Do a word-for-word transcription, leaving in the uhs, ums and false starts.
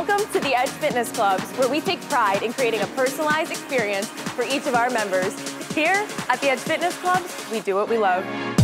Welcome to the Edge Fitness Clubs, where we take pride in creating a personalized experience for each of our members. Here at the Edge Fitness Clubs, we do what we love.